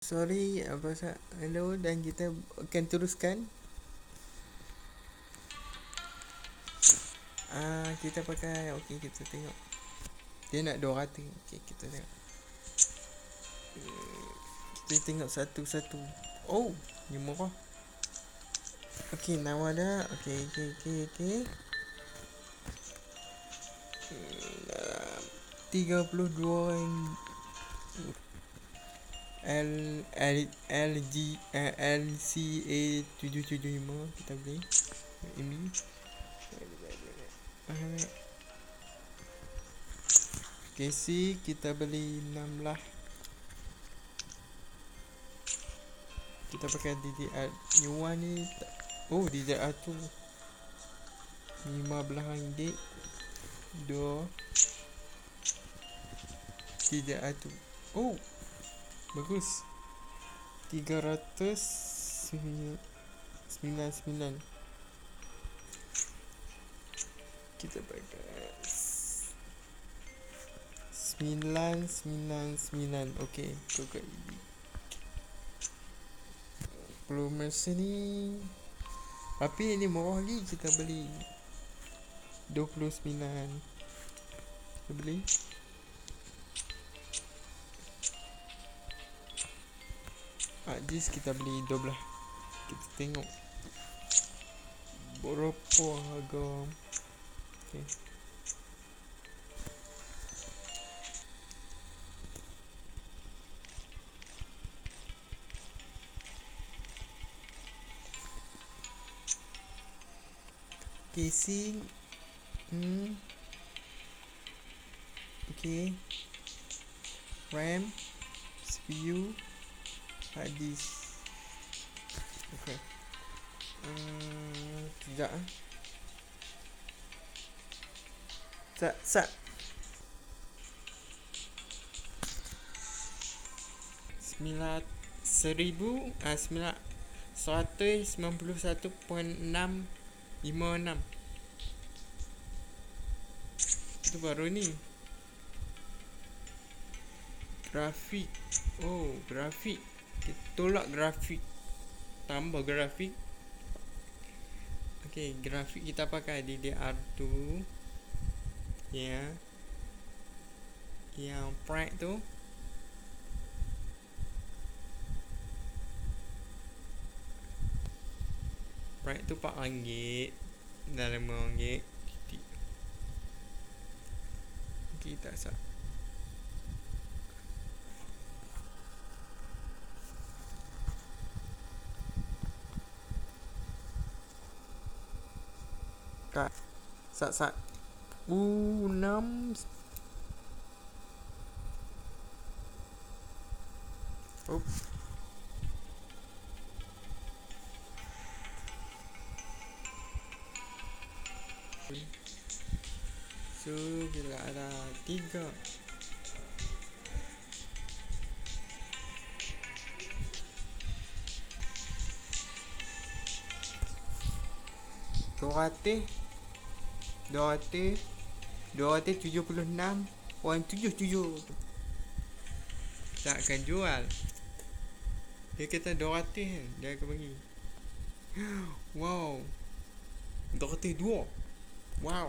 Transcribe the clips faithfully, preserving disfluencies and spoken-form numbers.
Sorry, apa sa hello, dan kita akan teruskan. Ah, kita pakai okey, kita tengok. Dia nak dua ratus. Okey, kita tengok. Kita tengok satu-satu. Oh, ni murah. Okey, nama dia. Okey, okey, okey, okey. tiga puluh dua L L L G L C A tujuh tujuh lima kita beli ini. Casey kita beli enam lah. Kita pakai D D R new one ni. Oh, D D R tu lima belas ringgit. Dua D D R tu. Oh, bagus. tiga ratus sembilan puluh sembilan. Kita pakai sembilan sembilan sembilan. Okey, tukar ini. Promosi ni tapi ini murah lagi, kita beli dua puluh sembilan. Kita beli Ajis, kita beli dua belas. Kita tengok berapa harga. Okey. Casing. Hmm. Okey. RAM, C P U, hard disk. Okey. Hmm, sekejap eh. Sat, sat. Sembilan seribu ah sembilan seratus sembilan puluh satu perpuluhan enam lima enam. Itu baru ni. Grafik. Oh, grafik. Kita tolak grafik. Tambah grafik. Okey, grafik kita pakai D D R tu. Ya. Yeah. Yang bright tu. Bright tu empat ringgit. Dah lima ringgit. Kita sah. Kak. Sat sat. Uh, enam. Oh. So, bila ada tiga. Dua ratus. Dua ratus. Dua ratus tujuh puluh enam. Orang tujuh tujuh. Tak akan jual. Dia kata dua ratus kan. Dia akan bagi. Wow. Dua ratus dua. Wow.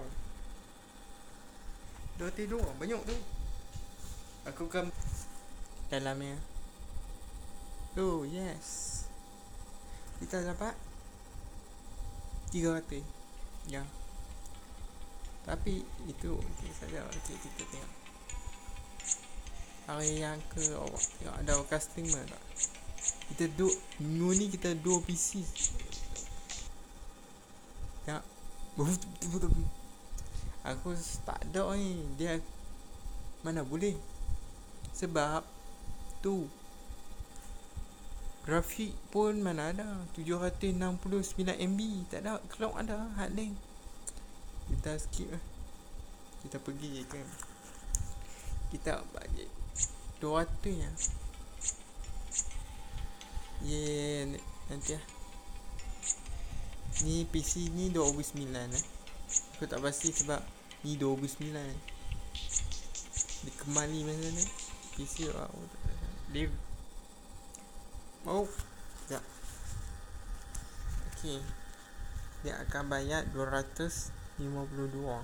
Dua ratus dua. Banyak tu. Aku kan dalamnya. Oh yes. Kita dapat tiga ratus. Ya. Tapi itu okey saja. Okey, kita tengok. Hari yang ke awak tengok ada customer tak? Kita duk minggu ni kita dua P C. Ya. Betul-betul. Aku tak ada ni. Dia mana boleh. Sebab tu grafik pun mana ada. tujuh ratus enam puluh sembilan M B. Tak ada. Kalau ada hard link. Kita skip lah. Kita pergi je kan. Kita bagi dua ratus ya. Yeah, nanti lah. Ni P C ni dua ribu sembilan eh. Aku tak pasti sebab ni dua ribu sembilan. Dia kembali macam ni. P C aku tak tahu. Dia Oh, sekejap. Okey. Dia akan bayar dua ratus lima puluh dua.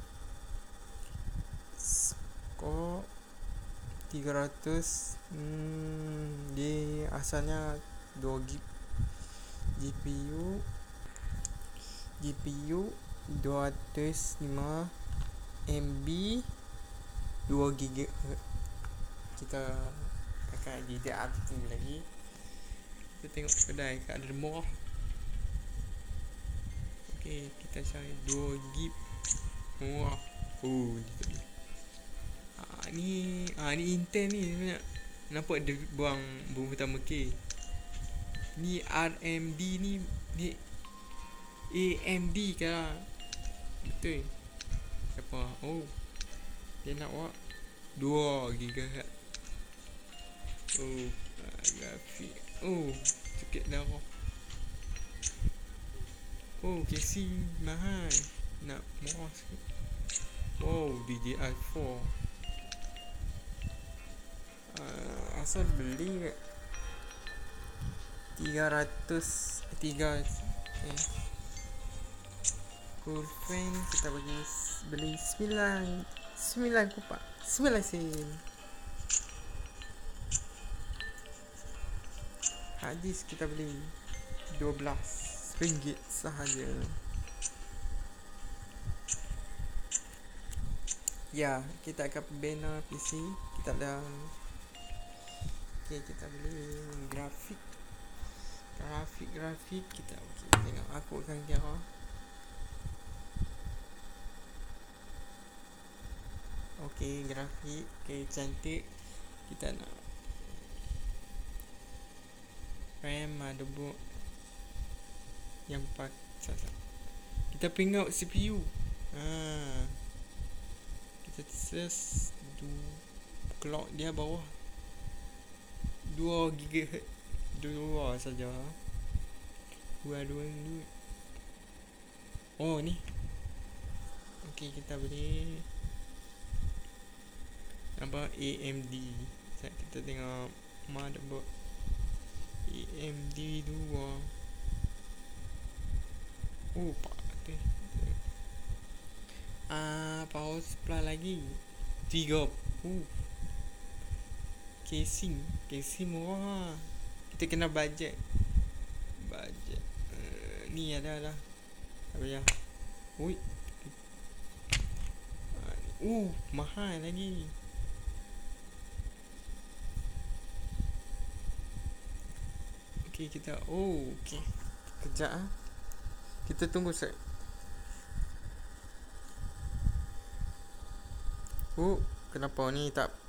Skop tiga ratus. Hmm, dia asalnya dua gig. G P U G P U dua ratus lima M B dua giga. Kita akan D D R tu lagi. Kita tengok kedai kat ada murah. Okey, kita cari dua gig murah. Oh, dia tak boleh. Ah, ni ah ni Intel ni sebenarnya. Nampak dia buang buang utama K. Ni R M D ni ni A M D ke lah. Betul. Apa? Oh. Dia nak buat dua gigahertz. Oh, uh, grafik. Oh, sikit darah. Oh, casing mahal. Nak murah sikit. Wow, D D R four. Uh, asal beli kat tiga ratus tiga. Okay. Cool fan kita bagi beli sembilan sembilan kupak sembilan sen. Hadis kita beli dua belas ringgit sahaja. Ya, kita akan bina P C. Kita dah. Okay, kita beli grafik. Grafik grafik kita okay, tengok aku akan kira. Okey, grafik. Okey, cantik. Kita nak RAM, motherboard yang pak salah. Kita print out C P U. Ha. Kita search du clock dia bawah dua gigahertz. Dua saja. Dua dua dua. Oh, ni. Okey, kita beli apa A M D. Kita tengok motherboard A M D dua. Oh, pak tu. Ah, power supply lagi tiga. Uh. Casing, casing murah. Kita kena budget. Budget. Uh, ni ada lah. Apa ya? Ui. Uh, mahal lagi. Okey, kita oh, okey. Kejap ah. Kita tunggu sek. Oh, kenapa ni tak